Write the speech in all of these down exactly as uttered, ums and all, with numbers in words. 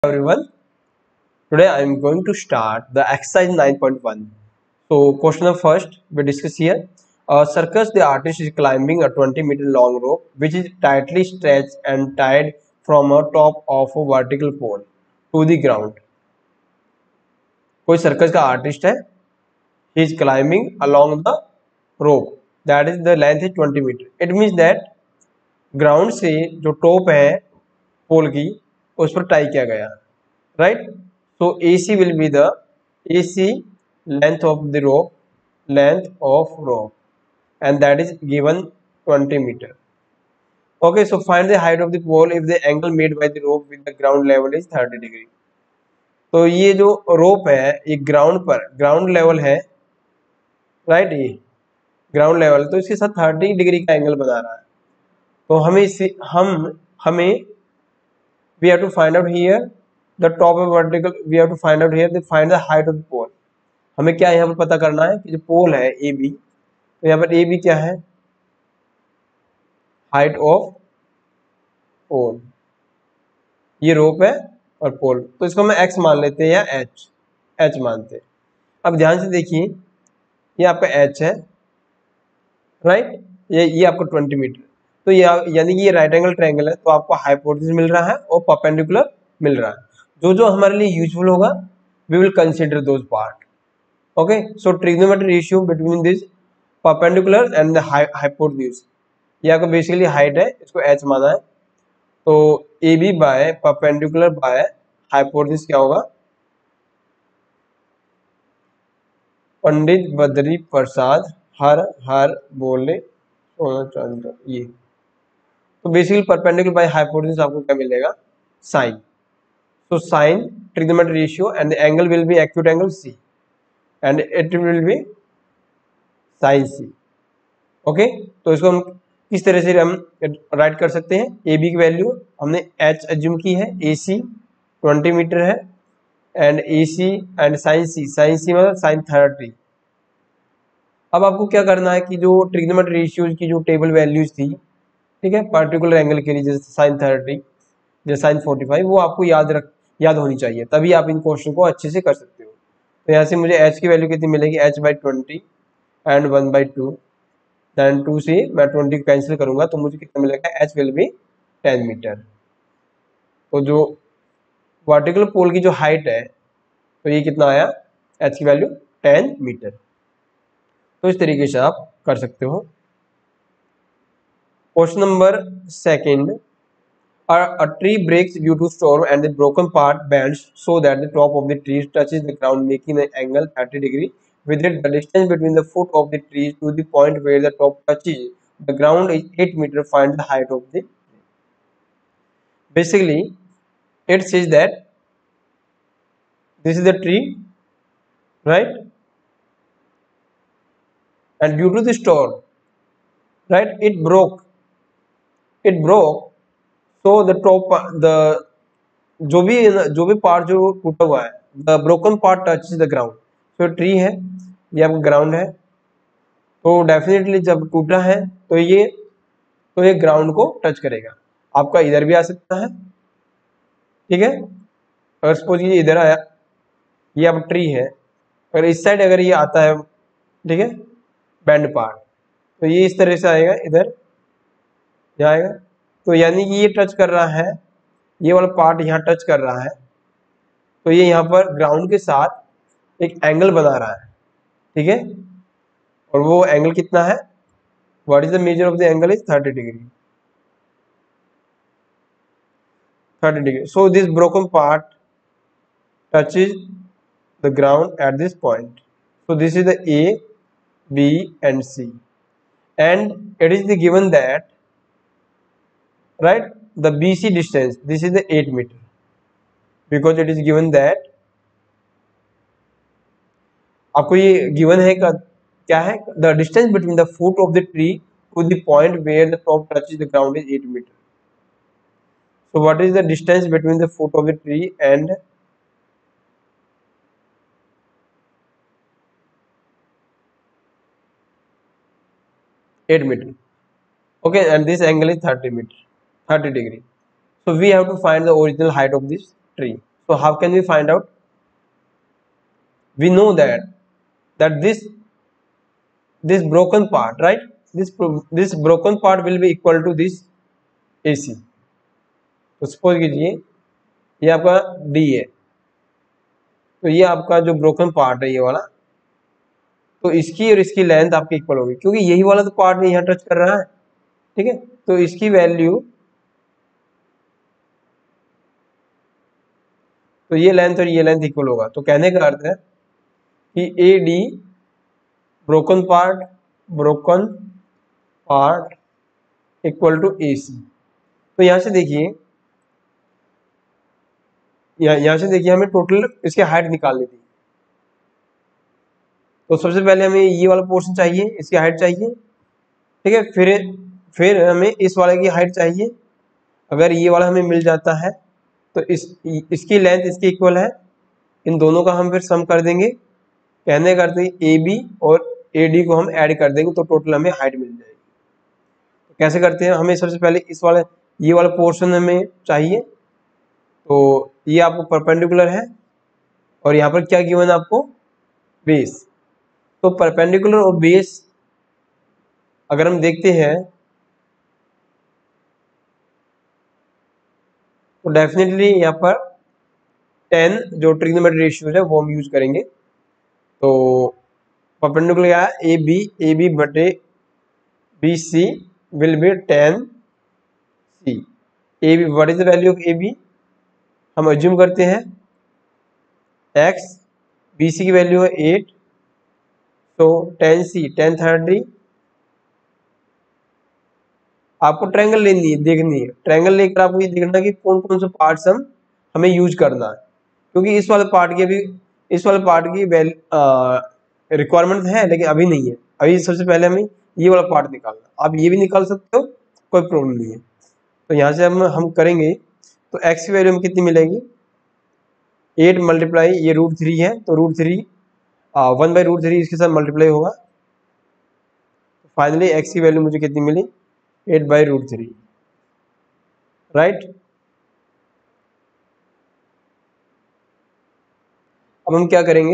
Everyone, today I am going to start the exercise nine point one. So question of first we discuss here. A circus, the artist is climbing a twenty meter long rope which is tightly stretched and tied from a top of a vertical pole to the ground. कोई circus का artist है, he is climbing along the rope that is the length is twenty meter. It means that ground से जो top है पोल की उस पर tie किया गया, right? So A C will be the A C length of the rope, length of rope, and that is given twenty meter. Okay, so find the height of the pole if the angle made by the rope with the ground level is thirty degree. तो ये जो रोप है ये ground पर ground level है, right? ये ground level तो इसके साथ थर्टी डिग्री का एंगल बना रहा है. तो हमें इसे हम हमें we have to find out here the top of vertical, we have to find out here the find the height of the pole. हमें क्या यहाँ पर पता करना है कि जो पोल है ए बी, तो यहाँ पर ए बी क्या है? Height of pole. ये रोप है और पोल, तो इसको हम एक्स मान लेते हैं या एच एच मानते हैं. अब ध्यान से देखिए, ये आपका एच है, राइट? ये ये आपको ट्वेंटी मीटर, तो ये यानी कि ये राइट एंगल ट्रायंगल है, तो आपको हाइपोटेन्यूज मिल रहा है और परपेंडिकुलर मिल रहा है. जो जो हमारे लिए यूजफुल होगा we will consider those part. Okay, so trigonometry ratio between this perpendicular and the hypotenuse, ये आपका बेसिकली हाइट है, इसको एच माना है. तो A B by perpendicular by hypotenuse क्या होगा? पंडित बद्री प्रसाद हर हर बोले सोना चांदी. ये तो बेसिकली परपेंडिकुलर बाय हाइपोटेन्यूज आपको क्या मिलेगा? Sine. So sin trigonometric ratio and the angle will be acute angle C and it will be sin C. Okay, तो इसको हम किस तरह से हम राइट कर सकते हैं? ए बी की वैल्यू हमने H एज्यूम की है, ए सी ट्वेंटी मीटर है and A C and sine C, sine C मतलब साइन थर्टी. अब आपको क्या करना है कि जो ट्रिग्नोमेट्रिक रेशियोज की जो टेबल वैल्यूज थी, ठीक है, पर्टिकुलर एंगल के लिए जैसे साइन थर्टी जैसे साइन फोर्टी फाइव, वो आपको याद रख याद होनी चाहिए, तभी आप इन क्वेश्चन को अच्छे से कर सकते हो. तो यहाँ से मुझे h की वैल्यू कितनी मिलेगी? h by twenty and one by two, then two से मैं ट्वेंटी को कैंसिल करूंगा तो मुझे कितना मिलेगा? h will be ten metre. तो जो वर्टिकल पोल की जो हाइट है तो ये कितना आया? h की वैल्यू टेन मीटर. तो इस तरीके से आप कर सकते हो. Question number second. A, a tree breaks due to storm and the broken part bends so that the top of the tree touches the ground, making the angle thirty degree. With it, the distance between the foot of the tree to the point where the top touches the ground is eight meter. Find the height of the. Basically, it says that this is the tree, right? And due to the storm, right, it broke. It broke. So the top the जो भी जो भी part जो टूटा हुआ है, the broken part touches the ground. So tree है, ये आपका ग्राउंड है, तो डेफिनेटली जब टूटा है तो ये तो ये ग्राउंड को टच करेगा. आपका इधर भी आ सकता है, ठीक है. अगर सपोज ये इधर आया, ये अब ट्री है, अगर इस साइड अगर ये आता है, ठीक है, बैंड पार्ट, तो ये इस तरह से आएगा, इधर यहाँ आएगा. तो यानी कि ये टच कर रहा है, ये वाला पार्ट यहाँ टच कर रहा है, तो ये यहाँ पर ग्राउंड के साथ एक एंगल बना रहा है, ठीक है. और वो एंगल कितना है? What is the measure of the angle? Is thirty degree. Thirty degree. So this broken part touches the ground at this point. So this is the A B and C and it is the given that, right, the B C distance, this is the eight meter, because it is given that आपको ये given है का क्या है? The distance between the foot of the tree to the point where the top touches the ground is eight meter. So what is the distance between the foot of the tree and eight meter? Okay, and this angle is thirty meter, thirty degree. So we have to find the original height of this tree. So how can we find out? We know that that this this broken part, right? This this broken part will be equal to this A C. तो suppose कीजिए ये आपका D है, तो ये आपका जो broken part है ये वाला, तो इसकी और इसकी लेंथ आपकी इक्वल होगी, क्योंकि यही वाला तो पार्ट नहीं यहाँ टच कर रहा है, ठीक है। तो इसकी वैल्यू, तो ये लेंथ और ये लेंथ इक्वल होगा। तो कहने का अर्थ है कि A D broken part broken part equal to A C. तो यहाँ से देखिए, यहाँ से देखिए हमें टोटल इसकी हाइट निकालनी थी। तो सबसे पहले हमें ये वाला पोर्शन चाहिए, इसकी हाइट चाहिए, ठीक है। फिर फिर हमें इस वाले की हाइट चाहिए। अगर ये वाला हमें मिल जाता है तो इस इसकी लेंथ इसकी इक्वल है, इन दोनों का हम फिर सम कर देंगे। कहने का अर्थ ए बी और ए डी को हम ऐड कर देंगे तो टोटल हमें हाइट मिल जाएगी। तो कैसे करते हैं? हमें सबसे पहले इस वाले ये वाला पोर्शन हमें चाहिए, तो ये आपको परपेंडिकुलर है और यहाँ पर क्या गिवन है आपको? बेस। तो परपेंडिकुलर और बेस अगर हम देखते हैं तो डेफिनेटली यहाँ पर टेन जो ट्रिग्नोमेट्री रेशियो है वो हम यूज करेंगे। तो परपेंडिकुलर क्या है? ए बी ए बी बटे B C will be ten C. A B, what is the value of A B? हम अज्यूम करते हैं एक्स, बी सी की वैल्यू है एट, तो टेन सी टेन थर्टी। आपको ट्रायंगल लेनी है, देखनी है, ट्रायंगल लेकर आपको ये देखना कि कौन कौन से पार्ट्स हम हमें यूज करना है, क्योंकि इस वाले पार्ट की अभी इस वाले पार्ट की रिक्वायरमेंट है लेकिन अभी नहीं है। अभी सबसे पहले हमें ये वाला पार्ट निकालना। आप ये भी निकाल सकते हो, कोई प्रॉब्लम नहीं है। तो यहाँ से हम हम करेंगे तो एक्स की वैल्यू में कितनी मिलेगी? एट मल्टीप्लाई ये रूट थ्री है, तो root three one by root three इसके साथ मल्टीप्लाई होगा। फाइनली एक्स की वैल्यू मुझे कितनी मिली? Eight by root three, right. अब हम क्या करेंगे?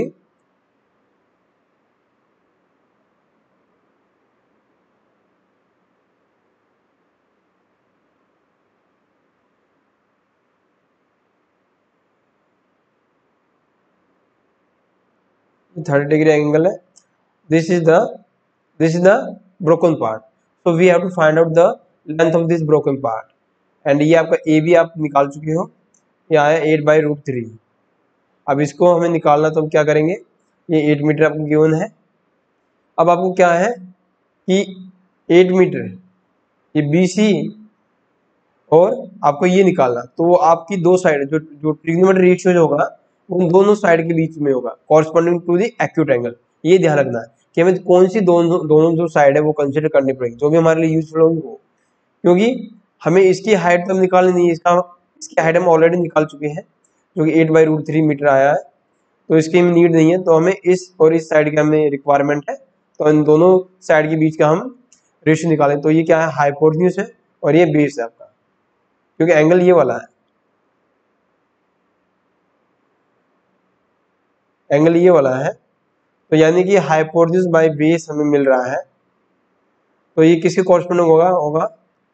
थर्टी डिग्री एंगल है, this is the this is the broken part. So we have to find out the length of this broken part. And ये आपका ए बी आप निकाल चुके हो, ये आया एट बाई रूट थ्री। अब इसको हमें निकालना, तो हम क्या करेंगे? ये एट मीटर आपको गिवन है। अब आपको क्या है कि एट मीटर ये बी सी और आपको ये निकालना, तो वो आपकी दो साइड जो जो ट्रिग्नोमेट्री रेशियो जो होगा उन दोनों साइड के बीच में होगा, corresponding to the acute angle. ये ध्यान रखना है कि हमें कौन सी दोनों दोनों जो साइड है वो कंसिडर करनी पड़ेगी, जो भी हमारे लिए यूजफुल होगी वो। क्योंकि हमें इसकी हाइट तो हम निकालनी नहीं है, इसका इसकी हाइट हम ऑलरेडी निकाल चुके हैं जो कि eight by root three metre आया है, तो इसकी हमें नीड नहीं है। तो हमें इस और इस साइड की हमें रिक्वायरमेंट है, तो इन दोनों साइड के बीच का हम रेशियो निकालें। तो ये क्या है? हाइपोटेन्यूज है और ये बेस है आपका, क्योंकि एंगल ये वाला है, एंगल ये वाला है। तो यानी कि हाइपोटेन्यूज बाय बेस हमें मिल रहा है, तो ये किसके कॉरस्पॉन्डिंग होगा होगा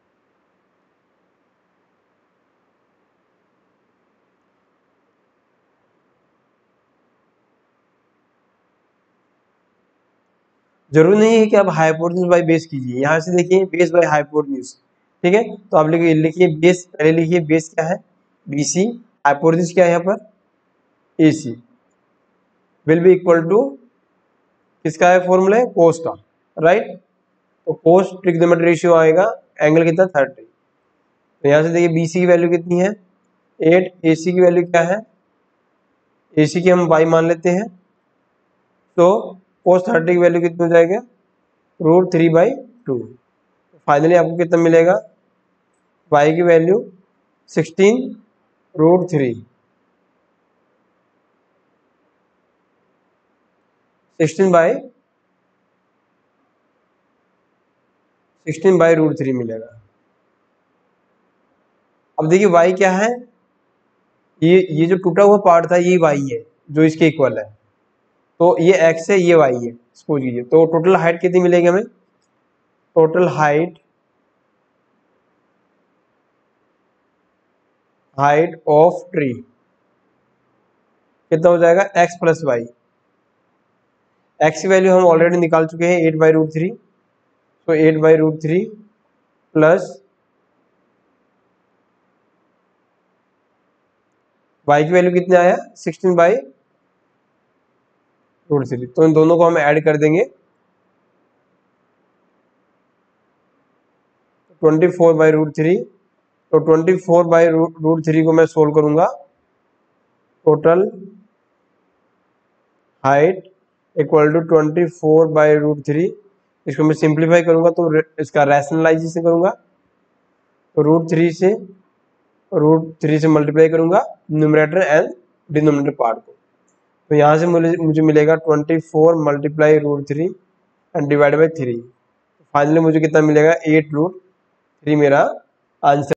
जरूरी नहीं है कि आप हाइपोटेन्यूज बाय बेस कीजिए। यहाँ से देखिए बेस बाय हाइपोटेन्यूज, ठीक है। तो आप लिखिए लिखिए बेस, पहले लिखिए बेस क्या है? B C. हाइपोटेन्यूज क्या है यहाँ पर? A C will be equal to किसका है फॉर्मूला? है कोस का, राइट। तो कोस ट्रिग्नोमेट्री रेशियो आएगा, एंगल कितना? थर्टी। तो यहाँ से देखिए बी सी की वैल्यू कितनी है? एट। ए सी की वैल्यू क्या है? ए सी की हम वाई मान लेते हैं, तो कोस थर्टी की वैल्यू कितनी हो जाएगा? Root three by two. Finally आपको कितना मिलेगा? वाई की value sixteen root three, sixteen by sixteen by root three मिलेगा। अब देखिए वाई क्या है? ये ये जो टूटा हुआ पार्ट था ये वाई है जो इसके इक्वल है, तो ये एक्स है ये वाई है सपोज कीजिए। तो टोटल हाइट कितनी मिलेगी हमें, total height height of tree कितना हो जाएगा, एक्स प्लस वाई। एक्स की वैल्यू हम ऑलरेडी निकाल चुके हैं एट बाई रूट थ्री, तो eight by root three plus Y की वैल्यू कितने आया सिक्सटीन बाई रूट थ्री। तो इन दोनों को हम ऐड कर देंगे, twenty four by root three. तो twenty four by root three को मैं सोल्व करूंगा, total height equal to twenty four by root three. इसको मैं सिंप्लीफाई करूंगा तो इसका रैशनलाइजेशन करूंगा, तो रूट थ्री से रूट थ्री से मल्टीप्लाई करूंगा न्यूमरेटर एंड डिनोमिनेटर पार्ट को। तो यहाँ से मुझे मुझे मिलेगा twenty four multiply root three and divide by three. Finally मुझे कितना मिलेगा, एट रूट थ्री मेरा आंसर।